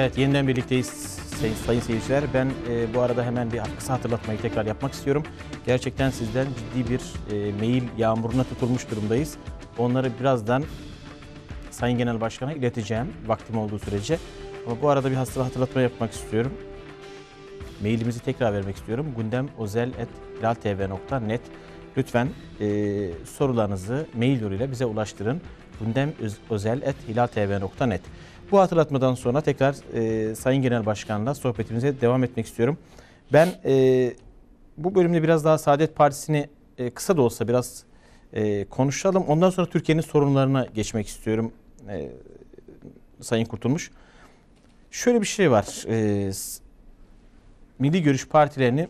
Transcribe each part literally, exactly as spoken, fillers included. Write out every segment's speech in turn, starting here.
Evet, yeniden birlikteyiz sayın, sayın seyirciler. Ben e, bu arada hemen bir kısa hatırlatmayı tekrar yapmak istiyorum. Gerçekten sizden ciddi bir e, mail yağmuruna tutulmuş durumdayız. Onları birazdan Sayın Genel Başkan'a ileteceğim vaktim olduğu sürece. Ama bu arada bir hasta hatırlatma yapmak istiyorum. Mailimizi tekrar vermek istiyorum. gündem ozel at hilal tv nokta net. Lütfen e, sorularınızı mail yoluyla bize ulaştırın. gündem ozel at hilal tv nokta net. Bu hatırlatmadan sonra tekrar e, Sayın Genel Başkan'la sohbetimize devam etmek istiyorum. Ben e, bu bölümde biraz daha Saadet Partisi'ni e, kısa da olsa biraz e, konuşalım. Ondan sonra Türkiye'nin sorunlarına geçmek istiyorum e, Sayın Kurtulmuş. Şöyle bir şey var. E, Milli Görüş partilerini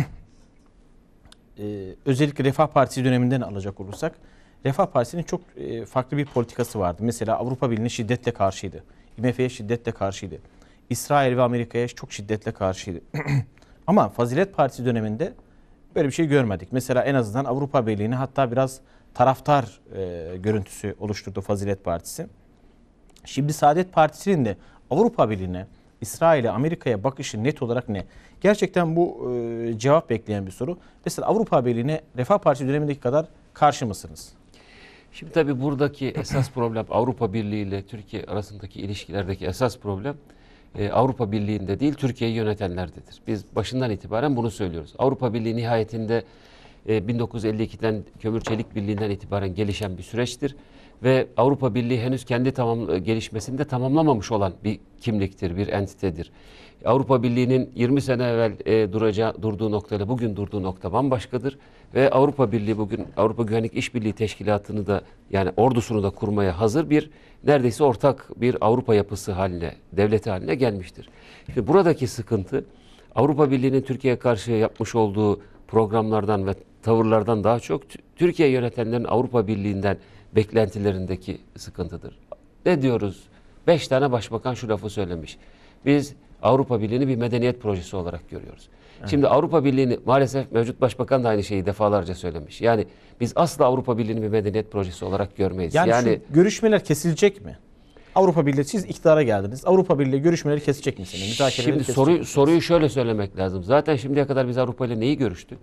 e, özellikle Refah Partisi döneminden alacak olursak, Refah Partisi'nin çok e, farklı bir politikası vardı. Mesela Avrupa Birliği'ne şiddetle karşıydı. I M F'ye şiddetle karşıydı. İsrail ve Amerika'ya çok şiddetle karşıydı. Ama Fazilet Partisi döneminde böyle bir şey görmedik. Mesela en azından Avrupa Birliği'ne hatta biraz taraftar e, görüntüsü oluşturdu Fazilet Partisi. Şimdi Saadet Partisi'nin de Avrupa Birliği'ne, İsrail'e, Amerika'ya bakışı net olarak ne? Gerçekten bu e, cevap bekleyen bir soru. Mesela Avrupa Birliği'ne Refah Partisi dönemindeki kadar karşı mısınız? Şimdi tabii buradaki esas problem Avrupa Birliği ile Türkiye arasındaki ilişkilerdeki esas problem e, Avrupa Birliği'nde değil Türkiye'yi yönetenlerdedir. Biz başından itibaren bunu söylüyoruz. Avrupa Birliği nihayetinde e, bin dokuz yüz elli ikiden Kömür Çelik Birliği'nden itibaren gelişen bir süreçtir. Ve Avrupa Birliği henüz kendi tamam, gelişmesinde tamamlamamış olan bir kimliktir, bir entitedir. Avrupa Birliği'nin yirmi sene evvel e, duracağı, durduğu noktayla bugün durduğu nokta bambaşkadır. Ve Avrupa Birliği bugün Avrupa Güvenlik İşbirliği Teşkilatı'nı da yani ordusunu da kurmaya hazır bir neredeyse ortak bir Avrupa yapısı haline, devleti haline gelmiştir. Şimdi buradaki sıkıntı Avrupa Birliği'nin Türkiye'ye karşı yapmış olduğu programlardan ve tavırlardan daha çok Türkiye yönetenlerin Avrupa Birliği'nden beklentilerindeki sıkıntıdır. Ne diyoruz? Beş tane başbakan şu lafı söylemiş. Biz Avrupa Birliği'ni bir medeniyet projesi olarak görüyoruz. Evet. Şimdi Avrupa Birliği'ni maalesef mevcut başbakan da aynı şeyi defalarca söylemiş. Yani biz asla Avrupa Birliği'ni bir medeniyet projesi olarak görmeyiz. Yani, yani şu görüşmeler kesilecek mi? Avrupa Birliği, siz iktidara geldiniz. Avrupa Birliği görüşmeleri kesecek misiniz? Şimdi soruyu, soruyu şöyle söylemek lazım. Zaten şimdiye kadar biz Avrupa ile neyi görüştük?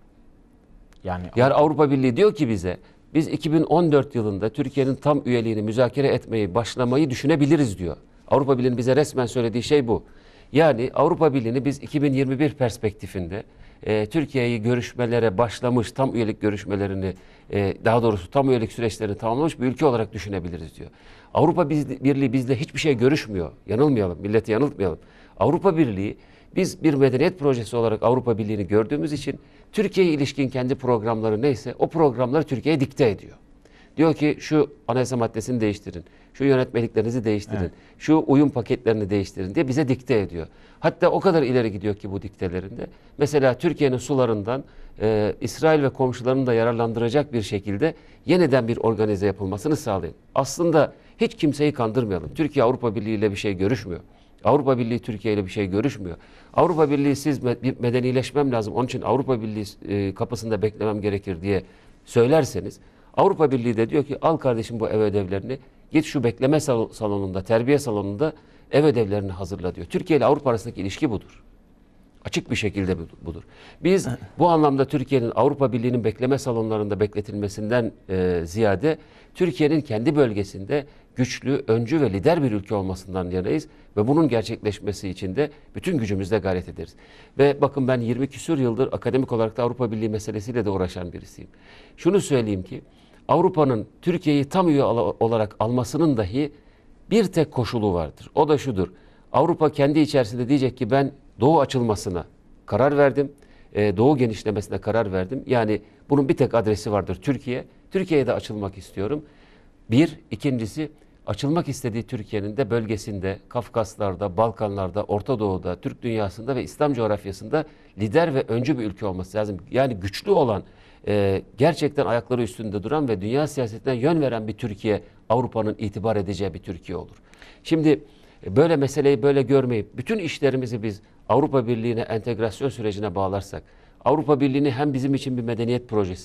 Yani, yani Avrupa Birliği diyor ki bize, biz iki bin on dört yılında Türkiye'nin tam üyeliğini müzakere etmeyi, başlamayı düşünebiliriz diyor. Avrupa Birliği'nin bize resmen söylediği şey bu. Yani Avrupa Birliği'ni biz iki bin yirmi bir perspektifinde e, Türkiye'yi görüşmelere başlamış, tam üyelik görüşmelerini, e, daha doğrusu tam üyelik süreçlerini tamamlamış bir ülke olarak düşünebiliriz diyor. Avrupa Birliği bizle hiçbir şey görüşmüyor. Yanılmayalım, milleti yanıltmayalım. Avrupa Birliği, biz bir medeniyet projesi olarak Avrupa Birliği'ni gördüğümüz için Türkiye'ye ilişkin kendi programları neyse o programları Türkiye'ye dikte ediyor. Diyor ki şu anayasa maddesini değiştirin, şu yönetmeliklerinizi değiştirin, evet, şu uyum paketlerini değiştirin diye bize dikte ediyor. Hatta o kadar ileri gidiyor ki bu diktelerinde. Mesela Türkiye'nin sularından e, İsrail ve komşularını da yararlandıracak bir şekilde yeniden bir organize yapılmasını sağlayın. Aslında hiç kimseyi kandırmayalım. Türkiye Avrupa Birliği ile bir şey görüşmüyor. Avrupa Birliği Türkiye ile bir şey görüşmüyor. Avrupa Birliği siz bir medenileşmem lazım, onun için Avrupa Birliği e, kapısında beklemem gerekir diye söylerseniz, Avrupa Birliği de diyor ki al kardeşim bu ev ödevlerini, git şu bekleme salonunda, terbiye salonunda ev ödevlerini hazırla diyor. Türkiye ile Avrupa arasındaki ilişki budur. Açık bir şekilde budur. Biz bu anlamda Türkiye'nin Avrupa Birliği'nin bekleme salonlarında bekletilmesinden e, ziyade Türkiye'nin kendi bölgesinde güçlü, öncü ve lider bir ülke olmasından yanayız ve bunun gerçekleşmesi için de bütün gücümüzle gayret ederiz. Ve bakın ben yirmi küsur yıldır akademik olarak da Avrupa Birliği meselesiyle de uğraşan birisiyim. Şunu söyleyeyim ki Avrupa'nın Türkiye'yi tam üye olarak almasının dahi bir tek koşulu vardır. O da şudur. Avrupa kendi içerisinde diyecek ki ben Doğu açılmasına karar verdim. Doğu genişlemesine karar verdim. Yani bunun bir tek adresi vardır Türkiye. Türkiye'ye de açılmak istiyorum. Bir, ikincisi açılmak istediği Türkiye'nin de bölgesinde, Kafkaslar'da, Balkanlar'da, Orta Doğu'da, Türk dünyasında ve İslam coğrafyasında lider ve öncü bir ülke olması lazım. Yani güçlü olan, e, gerçekten ayakları üstünde duran ve dünya siyasetine yön veren bir Türkiye, Avrupa'nın itibar edeceği bir Türkiye olur. Şimdi böyle meseleyi böyle görmeyip bütün işlerimizi biz Avrupa Birliği'ne entegrasyon sürecine bağlarsak, Avrupa Birliği'ni hem bizim için bir medeniyet projesi,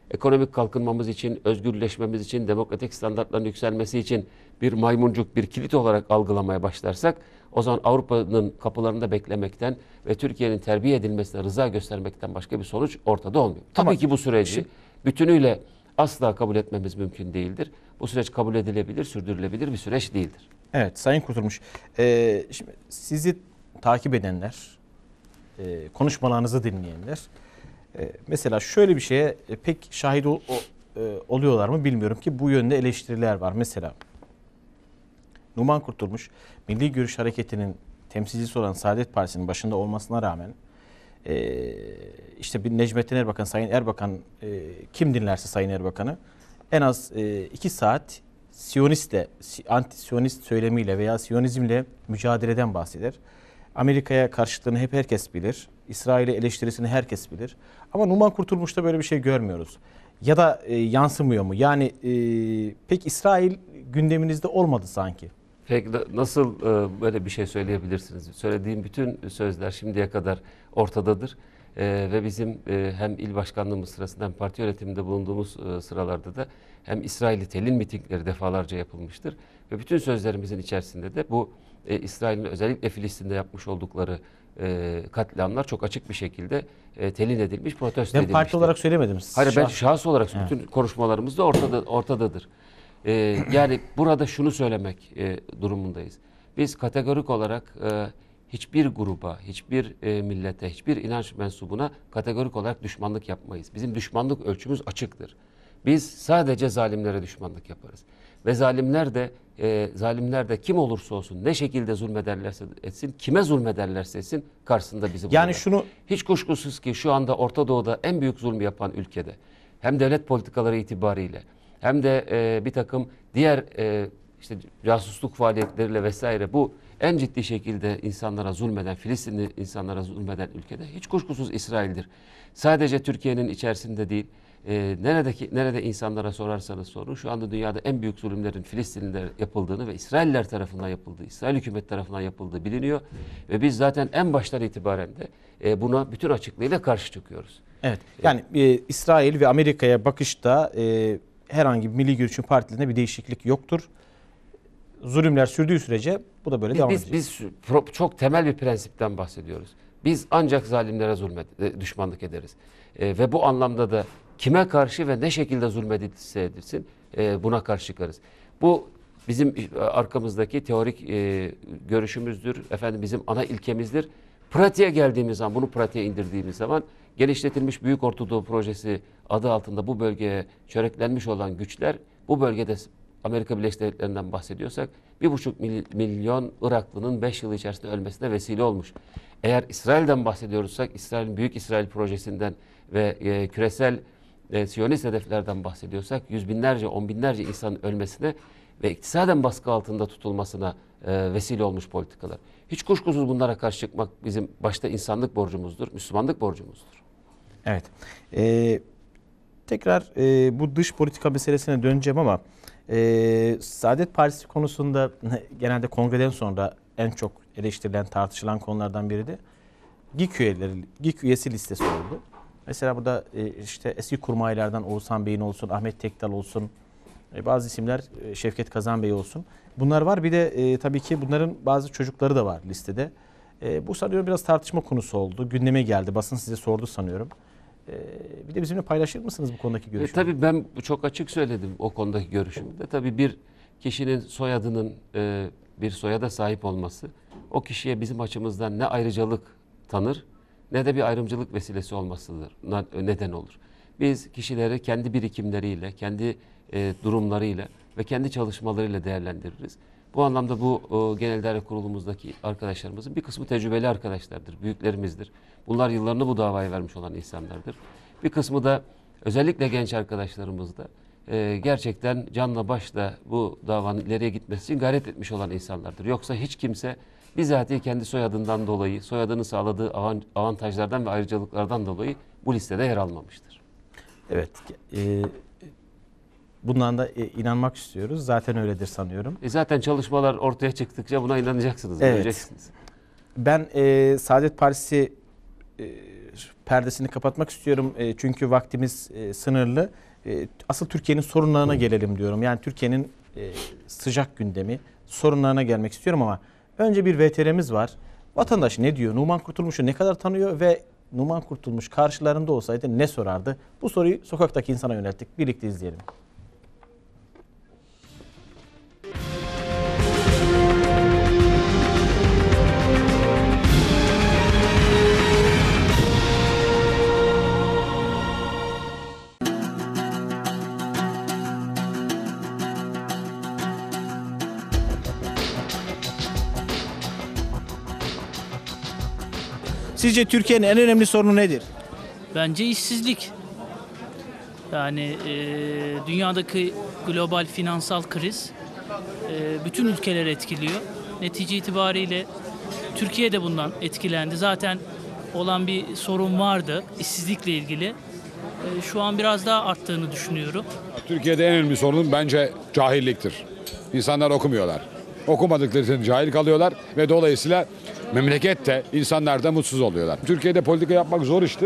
ekonomik kalkınmamız için, özgürleşmemiz için, demokratik standartların yükselmesi için bir maymuncuk, bir kilit olarak algılamaya başlarsak, o zaman Avrupa'nın kapılarında beklemekten ve Türkiye'nin terbiye edilmesine rıza göstermekten başka bir sonuç ortada olmuyor. Tabii Ama ki bu süreci bütünüyle asla kabul etmemiz mümkün değildir. Bu süreç kabul edilebilir, sürdürülebilir bir süreç değildir. Evet, Sayın Kurtulmuş, e, şimdi sizi takip edenler, e, konuşmalarınızı dinleyenler, e, mesela şöyle bir şeye e, pek şahit ol, o, e, oluyorlar mı bilmiyorum ki bu yönde eleştiriler var. Mesela Numan Kurtulmuş, Milli Görüş Hareketi'nin temsilcisi olan Saadet Partisi'nin başında olmasına rağmen e, işte bir Necmettin Erbakan, Sayın Erbakan, e, kim dinlerse Sayın Erbakan'ı en az e, iki saat Siyonistle, anti-Siyonist söylemiyle veya Siyonizmle mücadeleden bahseder. Amerika'ya karşıtlığını hep herkes bilir. İsrail'e eleştirisini herkes bilir. Ama Numan Kurtulmuş'ta böyle bir şey görmüyoruz. Ya da e, yansımıyor mu? Yani e, pek İsrail gündeminizde olmadı sanki. Peki nasıl e, böyle bir şey söyleyebilirsiniz? Söylediğim bütün sözler şimdiye kadar ortadadır. E, ve bizim e, hem il başkanlığımız sırasında hem parti yönetiminde bulunduğumuz e, sıralarda da hem İsrail'i telin mitingleri defalarca yapılmıştır. Ve bütün sözlerimizin içerisinde de bu e, İsrail'in özellikle Filistin'de yapmış oldukları e, katliamlar çok açık bir şekilde e, telin edilmiş, protesto edilmiştir. Ben parti olarak söylemedim. Hayır, ben Şahs şahıs olarak evet. bütün konuşmalarımızda ortada, ortadadır. Ee, yani burada şunu söylemek e, durumundayız. Biz kategorik olarak e, hiçbir gruba, hiçbir e, millete, hiçbir inanç mensubuna kategorik olarak düşmanlık yapmayız. Bizim düşmanlık ölçümüz açıktır. Biz sadece zalimlere düşmanlık yaparız. Ve zalimler de e, zalimler de kim olursa olsun, ne şekilde zulmederlerse etsin, kime zulmederlerse etsin karşısında bizi bulurlar. Yani şunu hiç kuşkusuz ki şu anda Orta Doğu'da en büyük zulmü yapan ülkede hem devlet politikaları itibariyle hem de e, bir takım diğer e, işte casusluk faaliyetleriyle vesaire bu en ciddi şekilde insanlara zulmeden, Filistinli insanlara zulmeden ülkede hiç kuşkusuz İsrail'dir. Sadece Türkiye'nin içerisinde değil, e, neredeki nerede insanlara sorarsanız sorun, şu anda dünyada en büyük zulümlerin Filistinliler yapıldığını ve İsrailler tarafından yapıldığı, İsrail hükümet tarafından yapıldığı biliniyor ve biz zaten en baştan itibaren de e, buna bütün açıklığıyla karşı çıkıyoruz. evet. Yani e, İsrail ve Amerika'ya bakışta e, herhangi bir milli görüşün partilerinde bir değişiklik yoktur. Zulümler sürdüğü sürece bu da böyle Biz, devam biz, edecek. biz pro- çok temel bir prensipten bahsediyoruz. Biz ancak zalimlere zulmet, e, düşmanlık ederiz. E, ve bu anlamda da kime karşı ve ne şekilde zulmedilse edilsin e, buna karşı çıkarız. Bu bizim arkamızdaki teorik e, görüşümüzdür. Efendim bizim ana ilkemizdir. Pratiğe geldiğimiz zaman, bunu pratiğe indirdiğimiz zaman geliştirilmiş Büyük Orta Doğu Projesi adı altında bu bölgeye çöreklenmiş olan güçler, bu bölgede Amerika Birleşik Devletleri'nden bahsediyorsak bir buçuk milyon Iraklı'nın beş yıl içerisinde ölmesine vesile olmuş. Eğer İsrail'den bahsediyorsak, İsrail'in Büyük İsrail Projesi'nden ve e, küresel e, Siyonist hedeflerden bahsediyorsak yüz binlerce, on binlerce insanın ölmesine ve iktisaden baskı altında tutulmasına e, vesile olmuş politikalar. Hiç kuşkusuz bunlara karşı çıkmak bizim başta insanlık borcumuzdur, Müslümanlık borcumuzdur. Evet. Ee, tekrar e, bu dış politika meselesine döneceğim ama e, Saadet Partisi konusunda genelde kongreden sonra en çok eleştirilen, tartışılan konulardan biri de GİK üyeleri, GİK üyesi listesi oldu. Mesela burada e, işte eski kurmaylardan Oğuzhan Bey'in olsun, Ahmet Tekdal olsun, e, bazı isimler e, Şevket Kazan Bey olsun. Bunlar var. Bir de e, tabii ki bunların bazı çocukları da var listede. E, bu sanıyorum biraz tartışma konusu oldu. Gündeme geldi. Basın size sordu sanıyorum. E, bir de bizimle paylaşır mısınız bu konudaki görüşünüzü? E, tabii ben çok açık söyledim o konudaki görüşümü de. Tabii bir kişinin soyadının e, bir soyada sahip olması o kişiye bizim açımızdan ne ayrıcalık tanır ne de bir ayrımcılık vesilesi olmasıdır, neden olur. Biz kişileri kendi birikimleriyle, kendi e, durumlarıyla ve kendi çalışmalarıyla değerlendiririz. Bu anlamda bu o, Genel İdare Kurulumuzdaki arkadaşlarımızın bir kısmı tecrübeli arkadaşlardır, büyüklerimizdir. Bunlar yıllarını bu davaya vermiş olan insanlardır. Bir kısmı da özellikle genç arkadaşlarımız da e, gerçekten canla başla bu davanın ileriye gitmesi için gayret etmiş olan insanlardır. Yoksa hiç kimse bizatihi kendi soyadından dolayı, soyadının sağladığı avantajlardan ve ayrıcalıklardan dolayı bu listede yer almamıştır. Evet. E, bundan da e, inanmak istiyoruz. Zaten öyledir sanıyorum. E zaten çalışmalar ortaya çıktıkça buna inanacaksınız, evet. göreceksiniz. Ben e, Saadet Partisi e, perdesini kapatmak istiyorum. E, çünkü vaktimiz e, sınırlı. E, asıl Türkiye'nin sorunlarına gelelim diyorum. Yani Türkiye'nin e, sıcak gündemi, sorunlarına gelmek istiyorum ama önce bir V T R'miz var. Vatandaş ne diyor? Numan Kurtulmuş'u ne kadar tanıyor ve Numan Kurtulmuş karşılarında olsaydı ne sorardı? Bu soruyu sokaktaki insana yönelttik. Birlikte izleyelim. Sizce Türkiye'nin en önemli sorunu nedir? Bence işsizlik. Yani e, dünyadaki global finansal kriz e, bütün ülkeleri etkiliyor. Netice itibariyle Türkiye de bundan etkilendi. Zaten olan bir sorun vardı işsizlikle ilgili. E, şu an biraz daha arttığını düşünüyorum. Türkiye'de en önemli sorun bence cahilliktir. İnsanlar okumuyorlar. Okumadıkları için cahil kalıyorlar ve dolayısıyla memleket de insanlar da mutsuz oluyorlar. Türkiye'de politika yapmak zor iştir.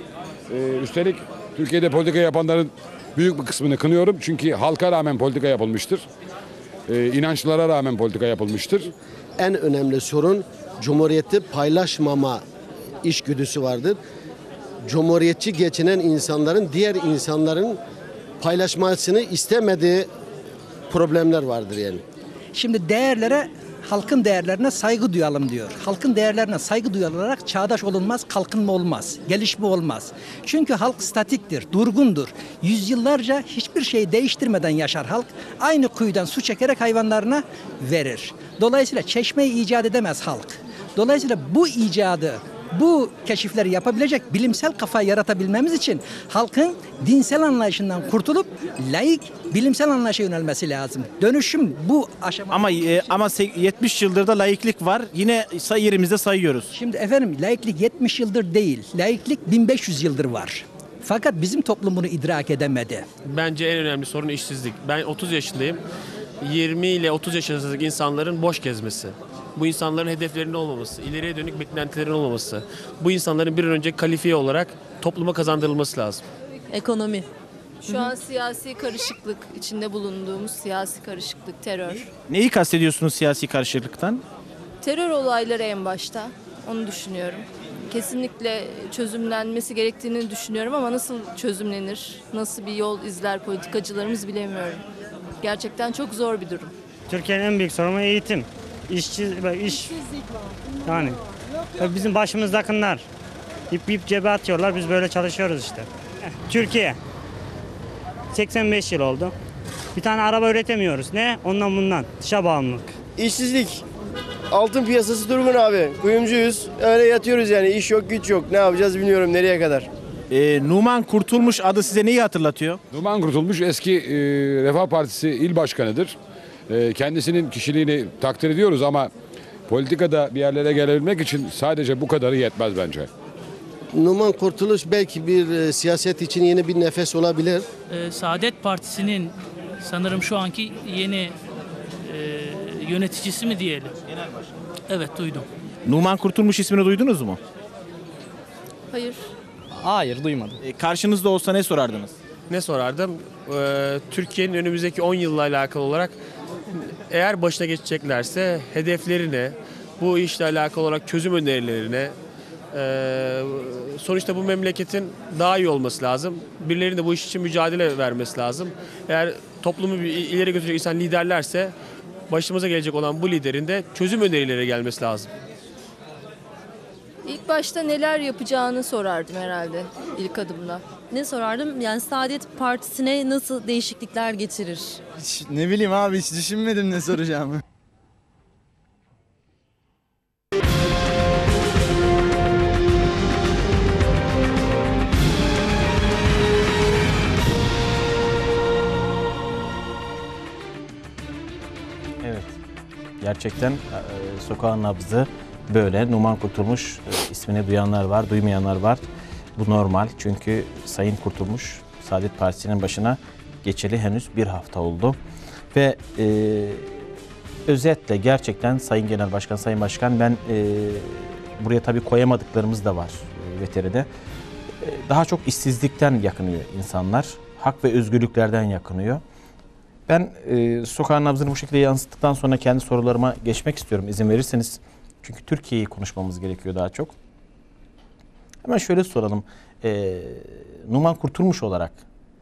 Ee, üstelik Türkiye'de politika yapanların büyük bir kısmını kınıyorum. Çünkü halka rağmen politika yapılmıştır. Ee, inançlara rağmen politika yapılmıştır. En önemli sorun Cumhuriyeti paylaşmama içgüdüsü vardır. Cumhuriyetçi geçinen insanların diğer insanların paylaşmasını istemediği problemler vardır yani. Şimdi değerlere, halkın değerlerine saygı duyalım diyor. Halkın değerlerine saygı duyularak çağdaş olunmaz, kalkınma olmaz, gelişme olmaz. Çünkü halk statiktir, durgundur. Yüzyıllarca hiçbir şeyi değiştirmeden yaşar halk. Aynı kuyudan su çekerek hayvanlarına verir. Dolayısıyla çeşmeyi icat edemez halk. Dolayısıyla bu icadı, bu keşifleri yapabilecek bilimsel kafa yaratabilmemiz için halkın dinsel anlayışından kurtulup laik bilimsel anlayışa yönelmesi lazım. Dönüşüm bu aşama. Ama e, ama yetmiş yıldır da laiklik var. Yine say yerimizde sayıyoruz. Şimdi efendim laiklik yetmiş yıldır değil. Laiklik bin beş yüz yıldır var. Fakat bizim toplum bunu idrak edemedi. Bence en önemli sorun işsizlik. Ben otuz yaşındayım. yirmi ile otuz yaş arasındaki insanların boş gezmesi. Bu insanların hedeflerinin olmaması, ileriye dönük beklentilerin olmaması. Bu insanların bir an önce kalifiye olarak topluma kazandırılması lazım. Ekonomi. Şu an siyasi karışıklık, içinde bulunduğumuz siyasi karışıklık, terör. Neyi kastediyorsunuz siyasi karışıklıktan? Terör olayları en başta, onu düşünüyorum. Kesinlikle çözümlenmesi gerektiğini düşünüyorum ama nasıl çözümlenir, nasıl bir yol izler politikacılarımız bilemiyorum. Gerçekten çok zor bir durum. Türkiye'nin en büyük sorunu eğitim. İşçi, iş, yani bizim başımızdakiler ip ip cebe atıyorlar, biz böyle çalışıyoruz işte. Türkiye seksen beş yıl oldu. Bir tane araba üretemiyoruz. Ne? Ondan bundan. Dışa bağımlılık. İşsizlik. Altın piyasası durgun abi. Kuyumcuyuz. Öyle yatıyoruz yani. İş yok, güç yok. Ne yapacağız bilmiyorum nereye kadar. Ee, Numan Kurtulmuş adı size neyi hatırlatıyor? Numan Kurtulmuş eski e, Refah Partisi il başkanıdır. E, kendisinin kişiliğini takdir ediyoruz ama politikada bir yerlere gelebilmek için sadece bu kadarı yetmez bence. Numan Kurtuluş belki bir e, siyaset için yeni bir nefes olabilir. Ee, Saadet Partisi'nin sanırım şu anki yeni e, yöneticisi mi diyelim? Genel başkan. Evet, duydum. Numan Kurtulmuş ismini duydunuz mu? Hayır. Hayır, duymadım. Ee, karşınızda olsa ne sorardınız? Ne sorardım? Ee, Türkiye'nin önümüzdeki on yılla alakalı olarak eğer başına geçeceklerse hedeflerine, bu işle alakalı olarak çözüm önerilerine, e, sonuçta bu memleketin daha iyi olması lazım. Birilerinin de bu iş için mücadele vermesi lazım. Eğer toplumu ileri götürecek insan liderlerse başımıza gelecek olan bu liderin de çözüm önerileri gelmesi lazım. İlk başta neler yapacağını sorardım herhalde ilk adımda. Ne sorardım? Yani Saadet Partisi'ne nasıl değişiklikler getirir? Hiç, ne bileyim abi, hiç düşünmedim ne soracağımı. Evet. Gerçekten e, sokağın nabzı böyle. Numan Kurtulmuş e, ismini duyanlar var, duymayanlar var. Bu normal çünkü Sayın Kurtulmuş Saadet Partisi'nin başına geçeli henüz bir hafta oldu. Ve e, özetle gerçekten Sayın Genel Başkan, Sayın Başkan ben e, buraya tabii koyamadıklarımız da var. E, veteride. Daha çok işsizlikten yakınıyor insanlar. Hak ve özgürlüklerden yakınıyor. Ben e, sokağın nabzını bu şekilde yansıttıktan sonra kendi sorularıma geçmek istiyorum izin verirseniz. Çünkü Türkiye'yi konuşmamız gerekiyor daha çok. Hemen şöyle soralım. E, Numan Kurtulmuş olarak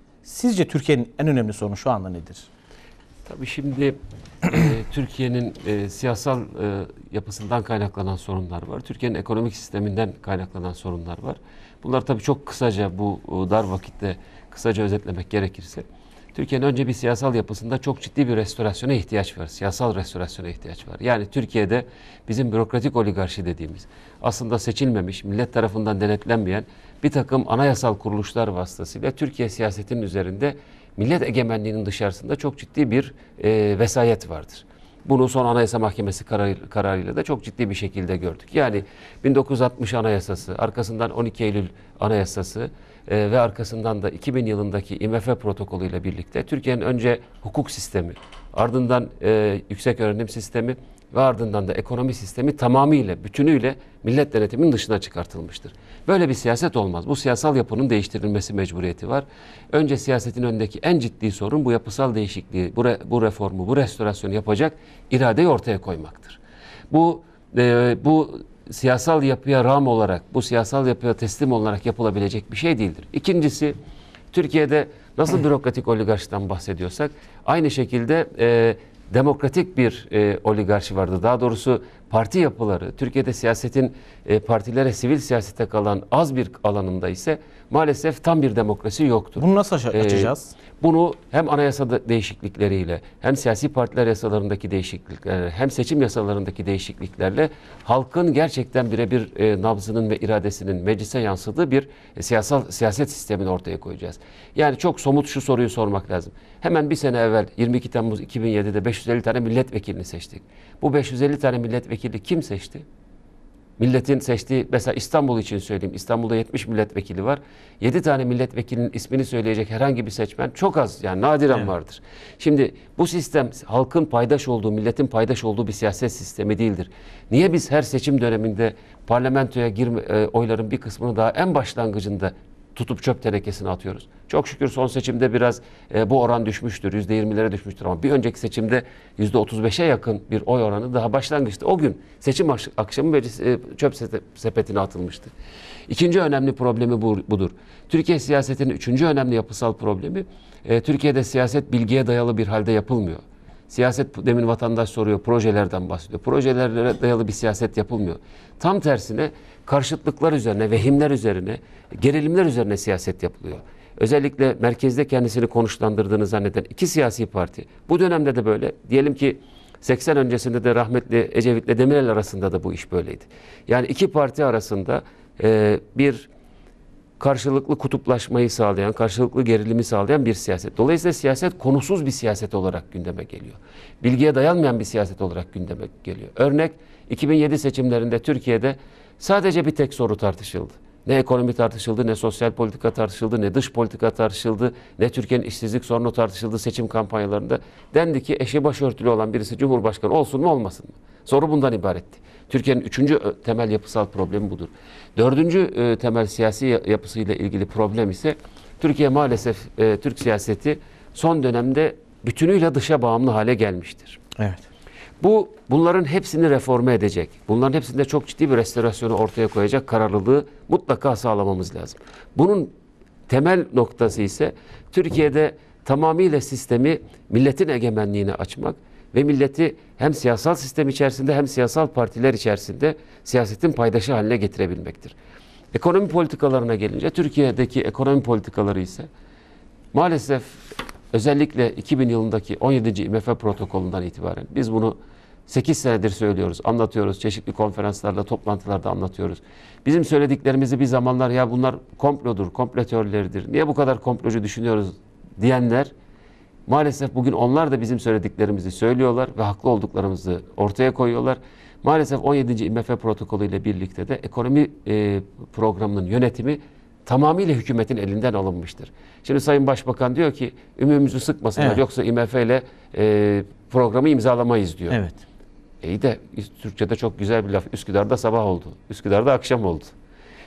sizce Türkiye'nin en önemli sorunu şu anda nedir? Tabii şimdi e, Türkiye'nin e, siyasal e, yapısından kaynaklanan sorunlar var. Türkiye'nin ekonomik sisteminden kaynaklanan sorunlar var. Bunlar tabii çok kısaca bu dar vakitte kısaca özetlemek gerekirse. Türkiye'nin önce bir siyasal yapısında çok ciddi bir restorasyona ihtiyaç var. Siyasal restorasyona ihtiyaç var. Yani Türkiye'de bizim bürokratik oligarşi dediğimiz aslında seçilmemiş, millet tarafından denetlenmeyen bir takım anayasal kuruluşlar vasıtasıyla Türkiye siyasetinin üzerinde millet egemenliğinin dışarısında çok ciddi bir e, vesayet vardır. Bunu son Anayasa Mahkemesi kararı, kararıyla da çok ciddi bir şekilde gördük. Yani bin dokuz yüz altmış Anayasası, arkasından on iki Eylül Anayasası e, ve arkasından da iki bin yılındaki I M F protokolüyle birlikte Türkiye'nin önce hukuk sistemi, ardından e, yüksek öğrenim sistemi ve ardından da ekonomi sistemi tamamıyla, bütünüyle millet denetiminin dışına çıkartılmıştır. Böyle bir siyaset olmaz. Bu siyasal yapının değiştirilmesi mecburiyeti var. Önce siyasetin önündeki en ciddi sorun bu yapısal değişikliği, bu, re, bu reformu, bu restorasyonu yapacak iradeyi ortaya koymaktır. Bu e, bu siyasal yapıya rağm olarak, bu siyasal yapıya teslim olarak yapılabilecek bir şey değildir. İkincisi, Türkiye'de nasıl bürokratik oligarşiden bahsediyorsak, aynı şekilde e, demokratik bir e, oligarşi vardı. Daha doğrusu parti yapıları, Türkiye'de siyasetin e, partilere, sivil siyasete kalan az bir alanında ise maalesef tam bir demokrasi yoktur. Bunu nasıl açacağız? E, bunu hem anayasa değişiklikleriyle, hem siyasi partiler yasalarındaki değişikliklerle, hem seçim yasalarındaki değişikliklerle halkın gerçekten birebir e, nabzının ve iradesinin meclise yansıdığı bir e, siyasal siyaset sistemini ortaya koyacağız. Yani çok somut şu soruyu sormak lazım. Hemen bir sene evvel yirmi iki Temmuz iki bin yedi'de beş yüz elli tane milletvekilini seçtik. Bu beş yüz elli tane milletvekili kim seçti? Milletin seçtiği, mesela İstanbul için söyleyeyim, İstanbul'da yetmiş milletvekili var. yedi tane milletvekilinin ismini söyleyecek herhangi bir seçmen çok az, yani nadiren evet. vardır. Şimdi bu sistem halkın paydaş olduğu, milletin paydaş olduğu bir siyaset sistemi değildir. Niye biz her seçim döneminde parlamentoya girme, e, oyların bir kısmını daha en başlangıcında tutup çöp tenekesine atıyoruz? Çok şükür son seçimde biraz e, bu oran düşmüştür. yüzde yirmi'lere düşmüştür ama bir önceki seçimde yüzde otuz beş'e yakın bir oy oranı daha başlangıçta. O gün seçim akşamı meclis e, çöp sepetine atılmıştı. İkinci önemli problemi bu, budur. Türkiye siyasetinin üçüncü önemli yapısal problemi, e, Türkiye'de siyaset bilgiye dayalı bir halde yapılmıyor. Siyaset, demin vatandaş soruyor, projelerden bahsediyor. Projelere dayalı bir siyaset yapılmıyor. Tam tersine karşıtlıklar üzerine, vehimler üzerine, gerilimler üzerine siyaset yapılıyor. Özellikle merkezde kendisini konuşlandırdığını zanneden iki siyasi parti. Bu dönemde de böyle. Diyelim ki seksen öncesinde de rahmetli Ecevit'le Demirel arasında da bu iş böyleydi. Yani iki parti arasında e, bir karşılıklı kutuplaşmayı sağlayan, karşılıklı gerilimi sağlayan bir siyaset. Dolayısıyla siyaset konusuz bir siyaset olarak gündeme geliyor. Bilgiye dayanmayan bir siyaset olarak gündeme geliyor. Örnek, iki bin yedi seçimlerinde Türkiye'de sadece bir tek soru tartışıldı. Ne ekonomi tartışıldı, ne sosyal politika tartışıldı, ne dış politika tartışıldı, ne Türkiye'nin işsizlik sorunu tartışıldı seçim kampanyalarında. Dendi ki eşi başörtülü olan birisi Cumhurbaşkanı olsun mu olmasın mı? Soru bundan ibaretti. Türkiye'nin üçüncü temel yapısal problemi budur. Dördüncü temel siyasi yapısıyla ilgili problem ise Türkiye maalesef, Türk siyaseti son dönemde bütünüyle dışa bağımlı hale gelmiştir. Evet. Bu, bunların hepsini reforme edecek, bunların hepsinde çok ciddi bir restorasyonu ortaya koyacak kararlılığı mutlaka sağlamamız lazım. Bunun temel noktası ise Türkiye'de tamamıyla sistemi milletin egemenliğine açmak ve milleti hem siyasal sistem içerisinde hem siyasal partiler içerisinde siyasetin paydaşı haline getirebilmektir. Ekonomi politikalarına gelince Türkiye'deki ekonomi politikaları ise maalesef özellikle iki bin yılındaki on yedinci I M F protokolünden itibaren biz bunu sekiz senedir söylüyoruz, anlatıyoruz, çeşitli konferanslarda, toplantılarda anlatıyoruz. Bizim söylediklerimizi bir zamanlar ya bunlar komplodur, komplo teorileridir, niye bu kadar komplocu düşünüyoruz diyenler maalesef bugün onlar da bizim söylediklerimizi söylüyorlar ve haklı olduklarımızı ortaya koyuyorlar. Maalesef on yedinci I M F protokolü ile birlikte de ekonomi e, programının yönetimi tamamıyla hükümetin elinden alınmıştır. Şimdi Sayın Başbakan diyor ki ümümüzü sıkmasınlar evet. yoksa I M F ile e, programı imzalamayız diyor. Evet. İyi de Türkçe'de çok güzel bir laf. Üsküdar'da sabah oldu. Üsküdar'da akşam oldu.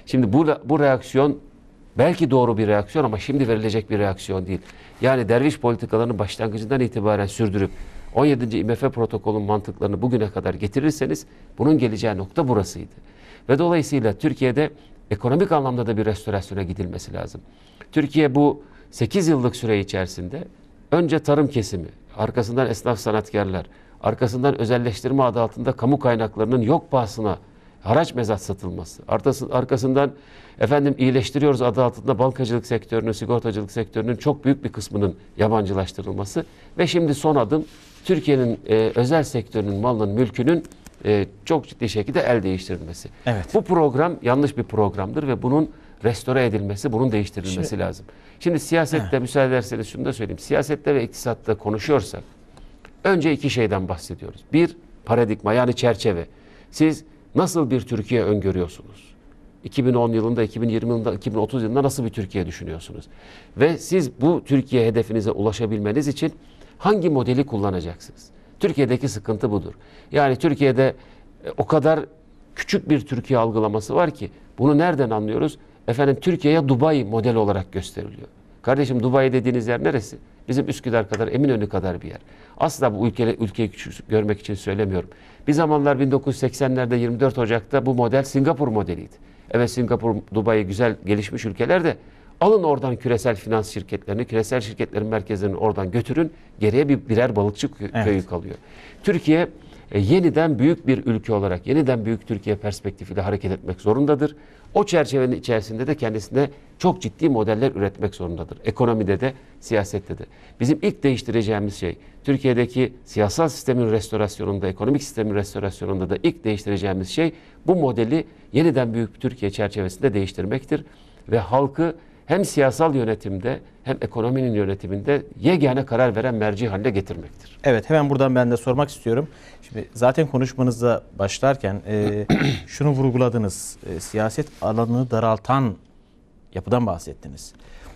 Şimdi bu, bu reaksiyon belki doğru bir reaksiyon ama şimdi verilecek bir reaksiyon değil. Yani derviş politikalarını başlangıcından itibaren sürdürüp on yedinci I M F protokolün mantıklarını bugüne kadar getirirseniz bunun geleceği nokta burasıydı. Ve dolayısıyla Türkiye'de ekonomik anlamda da bir restorasyona gidilmesi lazım. Türkiye bu sekiz yıllık süre içerisinde önce tarım kesimi, arkasından esnaf sanatkarlar, arkasından özelleştirme adı altında kamu kaynaklarının yok pahasına haraç mezat satılması, arkasından efendim iyileştiriyoruz adı altında bankacılık sektörünün, sigortacılık sektörünün çok büyük bir kısmının yabancılaştırılması ve şimdi son adım Türkiye'nin e, özel sektörünün malının, mülkünün e, çok ciddi şekilde el değiştirilmesi. Evet. Bu program yanlış bir programdır ve bunun restore edilmesi, bunun değiştirilmesi Şimdi, lazım. Şimdi siyasette he. müsaade ederseniz şunu da söyleyeyim. Siyasette ve iktisatta konuşuyorsak önce iki şeyden bahsediyoruz. Bir, paradigma yani çerçeve. Siz nasıl bir Türkiye öngörüyorsunuz? iki bin on yılında, iki bin yirmi yılında, iki bin otuz yılında nasıl bir Türkiye düşünüyorsunuz? Ve siz bu Türkiye hedefinize ulaşabilmeniz için hangi modeli kullanacaksınız? Türkiye'deki sıkıntı budur. Yani Türkiye'de o kadar küçük bir Türkiye algılaması var ki bunu nereden anlıyoruz? Efendim Türkiye'ye Dubai model olarak gösteriliyor. Kardeşim Dubai dediğiniz yer neresi? Bizim Üsküdar kadar, Eminönü kadar bir yer. Asla bu ülke, ülkeyi küçük görmek için söylemiyorum. Bir zamanlar bin dokuz yüz seksenlerde yirmi dört Ocak'ta bu model Singapur modeliydi. Evet Singapur, Dubai güzel gelişmiş ülkeler de alın oradan küresel finans şirketlerini, küresel şirketlerin merkezlerini oradan götürün. Geriye bir birer balıkçı köyü evet. kalıyor. Türkiye e, yeniden büyük bir ülke olarak, yeniden büyük Türkiye perspektifiyle hareket etmek zorundadır. O çerçevenin içerisinde de kendisine çok ciddi modeller üretmek zorundadır. Ekonomide de, siyasette de. Bizim ilk değiştireceğimiz şey, Türkiye'deki siyasal sistemin restorasyonunda, ekonomik sistemin restorasyonunda da ilk değiştireceğimiz şey bu modeli yeniden büyük Türkiye çerçevesinde değiştirmektir. Ve halkı hem siyasal yönetimde hem ekonominin yönetiminde yegane karar veren merci haline getirmektir. Evet, hemen buradan ben de sormak istiyorum. Şimdi zaten konuşmanızda başlarken e, şunu vurguladınız. E, siyaset alanını daraltan yapıdan bahsettiniz.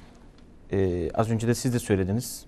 E, az önce de siz de söylediniz.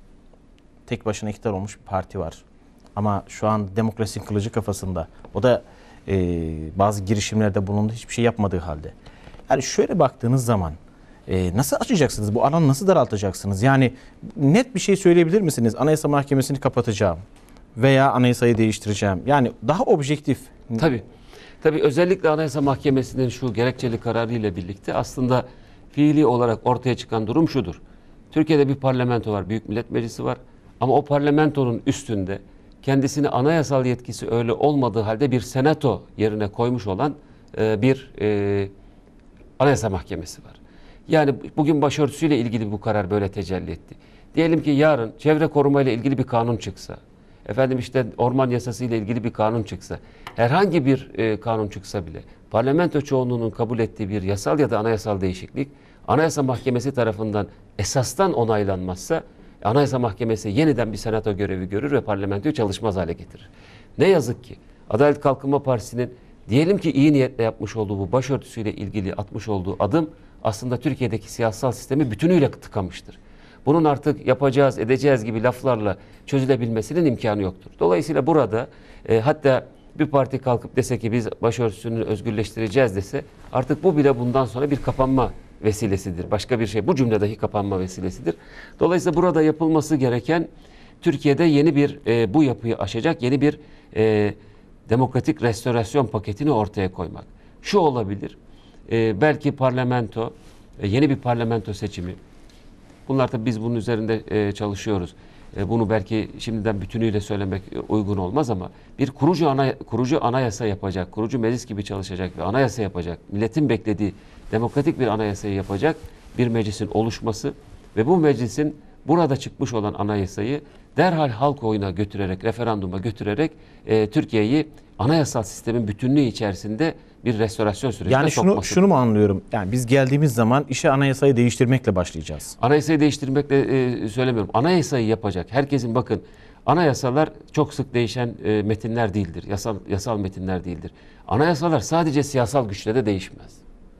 Tek başına iktidar olmuş bir parti var. Ama şu an demokrasinin kılıcı kafasında. O da e, bazı girişimlerde bulundu. Hiçbir şey yapmadığı halde. Yani şöyle baktığınız zaman Ee, nasıl açacaksınız? Bu alanı nasıl daraltacaksınız? Yani net bir şey söyleyebilir misiniz? Anayasa Mahkemesi'ni kapatacağım veya anayasayı değiştireceğim. Yani daha objektif. Tabii. Tabii özellikle Anayasa Mahkemesi'nin şu gerekçeli kararı ile birlikte aslında fiili olarak ortaya çıkan durum şudur. Türkiye'de bir parlamento var, Büyük Millet Meclisi var. Ama o parlamentonun üstünde kendisini anayasal yetkisi öyle olmadığı halde bir senato yerine koymuş olan e, bir e, Anayasa Mahkemesi var. Yani bugün başörtüsüyle ilgili bu karar böyle tecelli etti. Diyelim ki yarın çevre koruma ile ilgili bir kanun çıksa, efendim işte orman yasası ile ilgili bir kanun çıksa, herhangi bir e, kanun çıksa bile parlamento çoğunluğunun kabul ettiği bir yasal ya da anayasal değişiklik Anayasa Mahkemesi tarafından esastan onaylanmazsa Anayasa Mahkemesi yeniden bir senato görevi görür ve parlamentoyu çalışmaz hale getirir. Ne yazık ki Adalet Kalkınma Partisi'nin diyelim ki iyi niyetle yapmış olduğu bu başörtüsüyle ilgili atmış olduğu adım aslında Türkiye'deki siyasal sistemi bütünüyle tıkamıştır. Bunun artık yapacağız, edeceğiz gibi laflarla çözülebilmesinin imkanı yoktur. Dolayısıyla burada e, hatta bir parti kalkıp dese ki biz başörtüsünü özgürleştireceğiz dese artık bu bile bundan sonra bir kapanma vesilesidir. Başka bir şey bu cümle dahi kapanma vesilesidir. Dolayısıyla burada yapılması gereken Türkiye'de yeni bir e, bu yapıyı aşacak yeni bir e, demokratik restorasyon paketini ortaya koymak. Şu olabilir. Ee, belki parlamento, e, yeni bir parlamento seçimi. Bunlar tabii biz bunun üzerinde e, çalışıyoruz. E, bunu belki şimdiden bütünüyle söylemek e, uygun olmaz ama bir kurucu ana, kurucu anayasa yapacak, kurucu meclis gibi çalışacak ve anayasa yapacak, milletin beklediği demokratik bir anayasayı yapacak bir meclisin oluşması ve bu meclisin burada çıkmış olan anayasayı derhal halk oyuna götürerek, referanduma götürerek e, Türkiye'yi anayasal sistemin bütünlüğü içerisinde bir restorasyon sürecine yani şunu, sokması. şunu mu anlıyorum? Yani biz geldiğimiz zaman işe anayasayı değiştirmekle başlayacağız. Anayasayı değiştirmekle e, söylemiyorum. Anayasayı yapacak. Herkesin bakın anayasalar çok sık değişen e, metinler değildir. Yasal, yasal metinler değildir. Anayasalar sadece siyasal güçle de değişmez.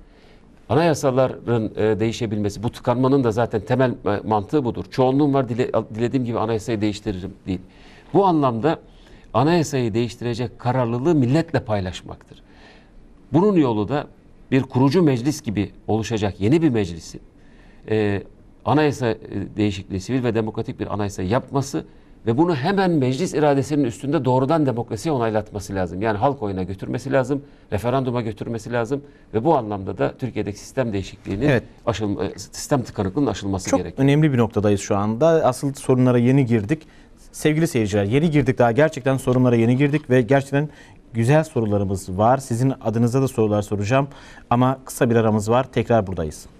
Anayasaların e, değişebilmesi, bu tıkanmanın da zaten temel e, mantığı budur. Çoğunluğum var, dile, dilediğim gibi anayasayı değiştiririm değil. Bu anlamda anayasayı değiştirecek kararlılığı milletle paylaşmaktır. Bunun yolu da bir kurucu meclis gibi oluşacak yeni bir meclisin e, anayasa değişikliği, sivil ve demokratik bir anayasa yapması ve bunu hemen meclis iradesinin üstünde doğrudan demokrasiye onaylatması lazım. Yani halk oyuna götürmesi lazım, referanduma götürmesi lazım ve bu anlamda da Türkiye'deki sistem değişikliğinin, evet. aşılma, sistem tıkanıklığının aşılması Çok gerekiyor. Çok önemli bir noktadayız şu anda. Asıl sorunlara yeni girdik. Sevgili seyirciler, yeni girdik daha gerçekten sorunlara yeni girdik ve gerçekten güzel sorularımız var. Sizin adınıza da sorular soracağım ama kısa bir aramız var. Tekrar buradayız.